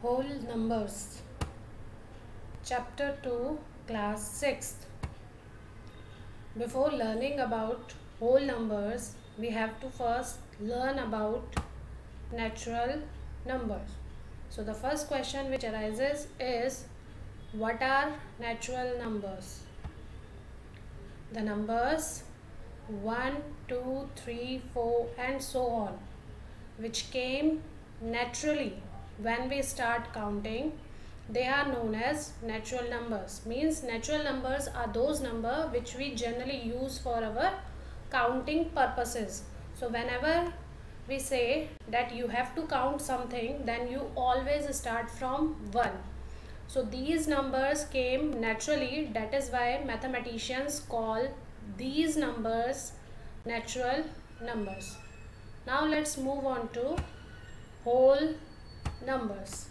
Whole numbers, chapter 2, class 6th. Before learning about whole numbers, we have to first learn about natural numbers. So the first question which arises is, what are natural numbers? The numbers 1, 2, 3, 4 and so on, which came naturally when we start counting, they are known as natural numbers. Means natural numbers are those numbers which we generally use for our counting purposes. So whenever we say that you have to count something, then you always start from 1. So these numbers came naturally, that is why mathematicians call these numbers natural numbers. Now let's move on to whole numbers.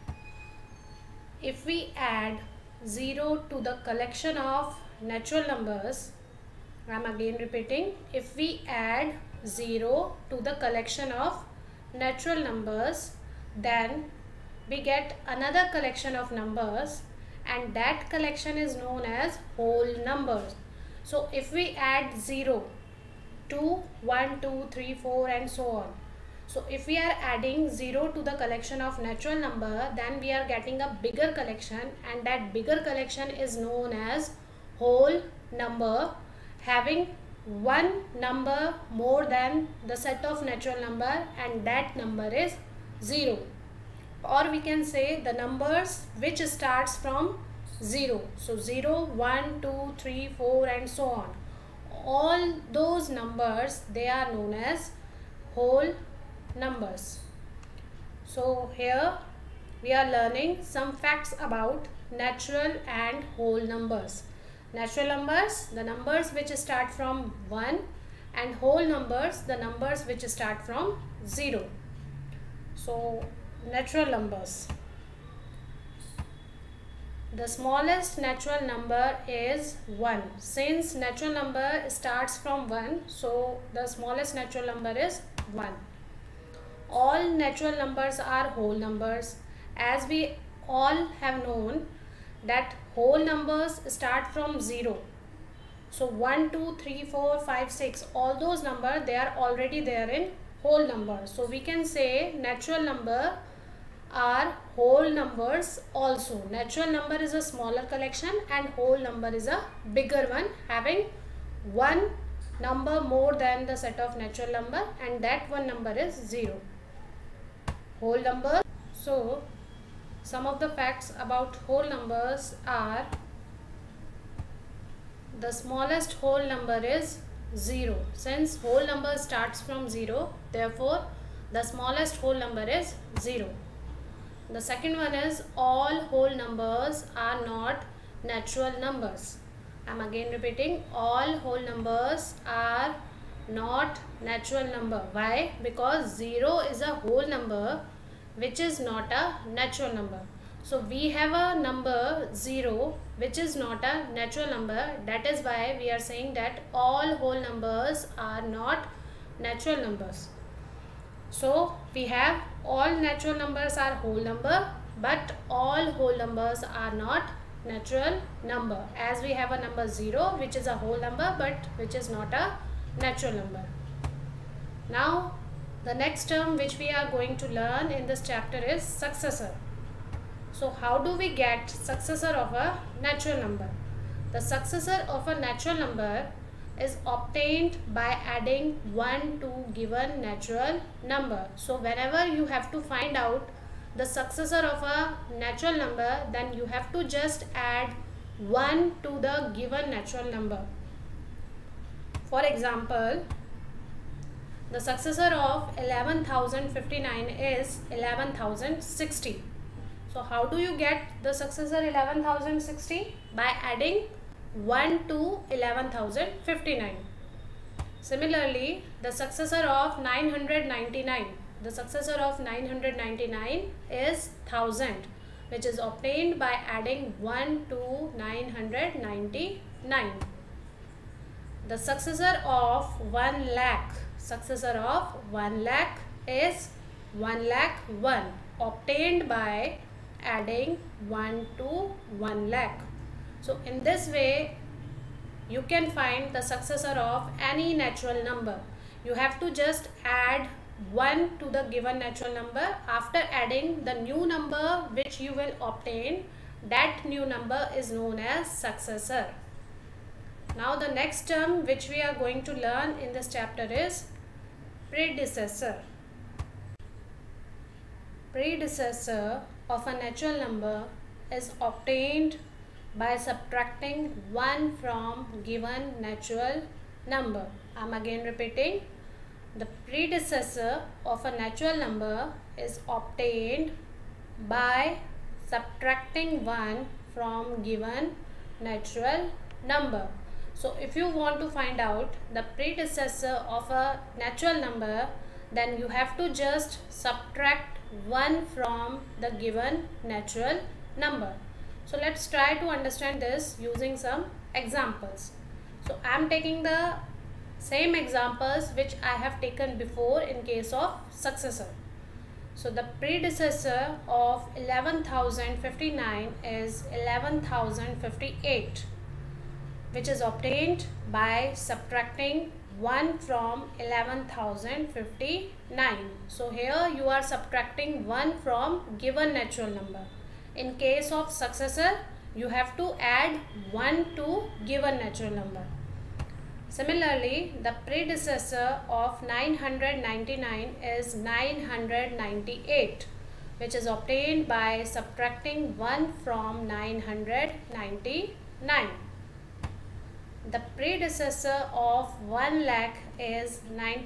If we add 0 to the collection of natural numbers, I am again repeating, if we add 0 to the collection of natural numbers, then we get another collection of numbers, and that collection is known as whole numbers. So if we add 0 to 1, 2, 3, 4 and so on. So if we are adding 0 to the collection of natural number, then we are getting a bigger collection, and that bigger collection is known as whole number, having one number more than the set of natural number, and that number is 0. Or we can say the numbers which starts from 0. So 0, 1, 2, 3, 4 and so on. All those numbers, they are known as whole numbers. So here we are learning some facts about natural and whole numbers. Natural numbers, the numbers which start from 1, and whole numbers, the numbers which start from 0. So natural numbers. The smallest natural number is 1. Since natural number starts from 1, so the smallest natural number is 1. All natural numbers are whole numbers, as we all have known that whole numbers start from 0. So 1, 2, 3, 4, 5, 6, all those numbers, they are already there in whole numbers. So we can say natural number are whole numbers also. Natural number is a smaller collection and whole number is a bigger one, having one number more than the set of natural number, and that one number is 0. Whole number. So some of the facts about whole numbers are, the smallest whole number is 0. Since whole number starts from 0, therefore the smallest whole number is 0. The second one is, all whole numbers are not natural numbers. I am again repeating, all whole numbers are not natural number. Why? Because 0 is a whole number which is not a natural number. So we have a number 0 which is not a natural number. That is why we are saying that all whole numbers are not natural numbers. So we have all natural numbers are whole number, but all whole numbers are not natural number, as we have a number 0 which is a whole number but which is not a natural number. Now the next term which we are going to learn in this chapter is successor. So how do we get successor of a natural number? The successor of a natural number is obtained by adding 1 to given natural number. So whenever you have to find out the successor of a natural number, then you have to just add 1 to the given natural number. For example, the successor of 11,059 is 11,060. So how do you get the successor 11,060? By adding 1 to 11,059. Similarly, the successor of 999. The successor of 999 is 1000, which is obtained by adding 1 to 999. The successor of 1 lakh. Successor of 1 lakh is 1,01,000, obtained by adding 1 to 1 lakh. So in this way you can find the successor of any natural number. You have to just add 1 to the given natural number. After adding the new number which you will obtain, that new number is known as successor. Now the next term which we are going to learn in this chapter is predecessor. Predecessor of a natural number is obtained by subtracting 1 from given natural number. I am again repeating. The predecessor of a natural number is obtained by subtracting 1 from given natural number. So if you want to find out the predecessor of a natural number, then you have to just subtract 1 from the given natural number. So let's try to understand this using some examples. So I am taking the same examples which I have taken before in case of successor. So the predecessor of 11,059 is 11,058, which is obtained by subtracting 1 from 11,059. So here you are subtracting 1 from given natural number. In case of successor, you have to add 1 to given natural number. Similarly, the predecessor of 999 is 998, which is obtained by subtracting 1 from 999. The predecessor of 1 lakh is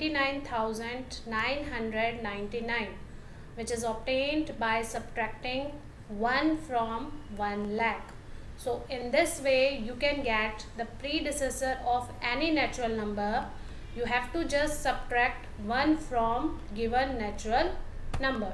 99,999, which is obtained by subtracting 1 from 1 lakh. So in this way you can get the predecessor of any natural number. You have to just subtract 1 from given natural number.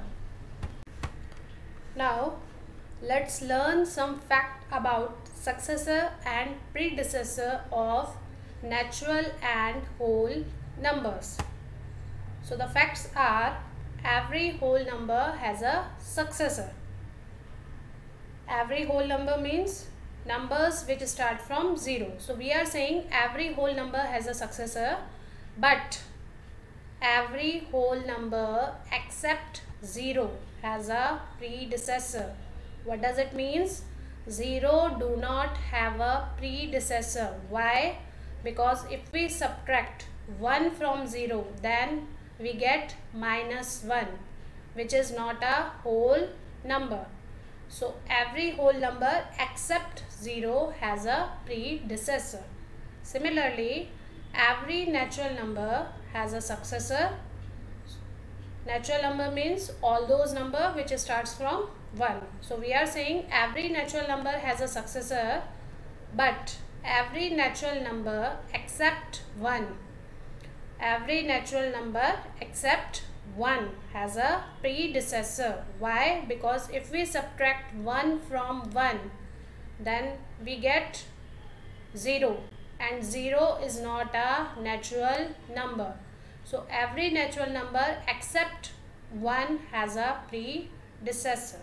Now let's learn some fact about successor and predecessor of natural and whole numbers. So the facts are: every whole number has a successor. Every whole number means numbers which start from 0. So we are saying every whole number has a successor, but every whole number except 0 has a predecessor. What does it means? 0 do not have a predecessor. Why? Because if we subtract 1 from 0, then we get -1, which is not a whole number. So every whole number except 0 has a predecessor. Similarly, every natural number has a successor. Natural number means all those number which starts from 1. So we are saying every natural number has a successor, but every natural number except 1. Every natural number except 1 has a predecessor. Why? Because if we subtract 1 from 1, then we get 0, and 0 is not a natural number. So every natural number except 1 has a predecessor.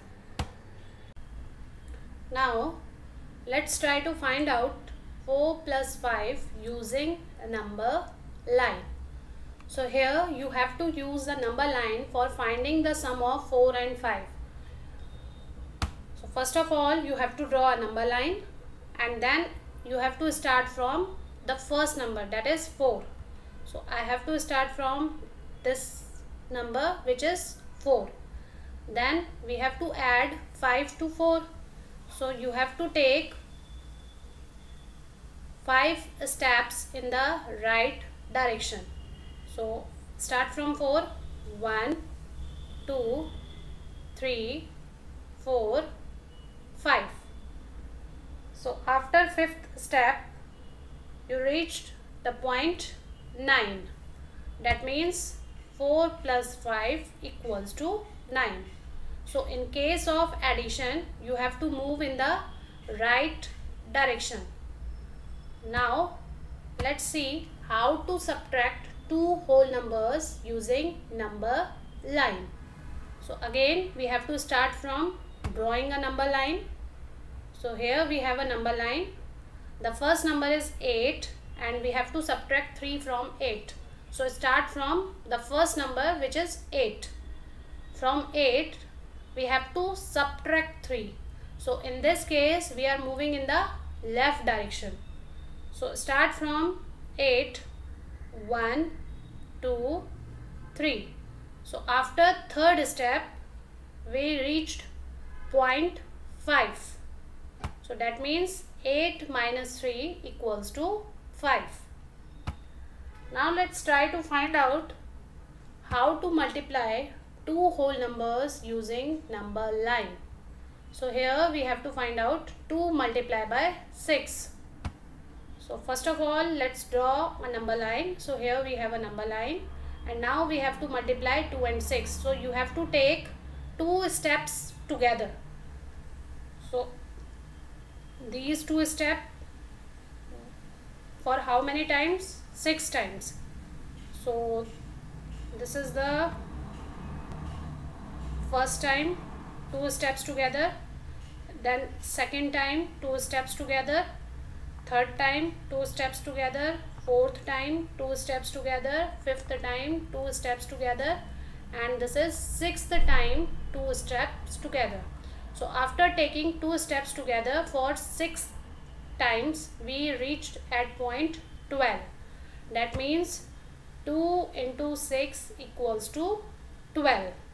Now let's try to find out 4 plus 5 using a number line. So here you have to use the number line for finding the sum of 4 and 5. So first of all you have to draw a number line, and then you have to start from the first number, that is 4. So I have to start from this number which is 4. Then we have to add 5 to 4. So you have to take 5 steps in the right direction. So start from 4. 1, 2, 3, 4, 5. So after 5th step you reached the point 9. That means 4 plus 5 equals to 9. So in case of addition you have to move in the right direction. Now let's see how to subtract two whole numbers using number line. So again we have to start from drawing a number line. So here we have a number line. The first number is 8 and we have to subtract 3 from 8. So start from the first number, which is 8. From 8 we have to subtract 3. So in this case we are moving in the left direction. So start from 8, 1, 2, 3. So after third step we reached 0.5. So that means 8 minus 3 equals to 5. Now let's try to find out how to multiply two whole numbers using number line. So here we have to find out 2 multiplied by 6. So first of all, let's draw a number line. So here we have a number line and now we have to multiply 2 and 6. So you have to take 2 steps together. So these 2 steps for how many times? 6 times. So this is the first time, 2 steps together, then second time 2 steps together, third time 2 steps together, fourth time 2 steps together, fifth time 2 steps together, and this is sixth time 2 steps together. So after taking 2 steps together for 6 times we reached at point 12. That means 2 into 6 equals to 12.